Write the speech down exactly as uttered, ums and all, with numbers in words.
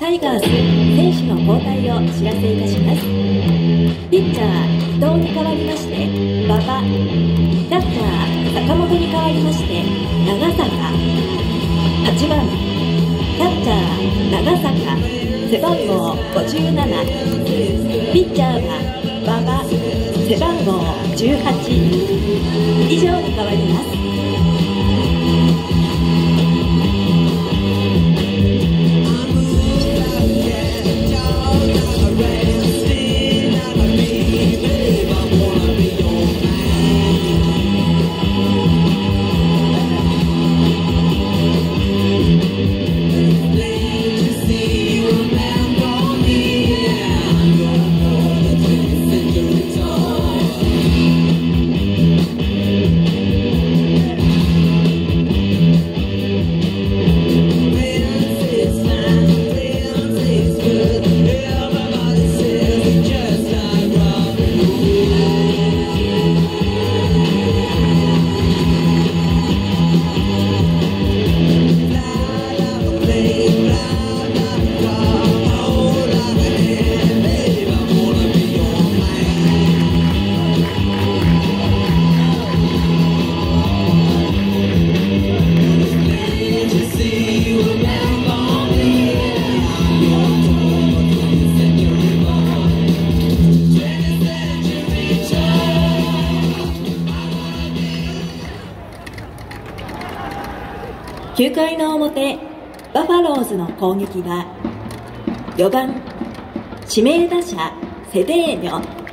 タイガース選手の交代をお知らせいたします。ピッチャー伊藤に代わりまして馬場、キャッチャー坂本に代わりまして長坂、はちばんキャッチャー長坂背番号ごじゅうなな、ピッチャーは馬場背番号じゅうはち、以上に変わります。きゅうかいの表、バファローズの攻撃はよばん指名打者セデーニョ。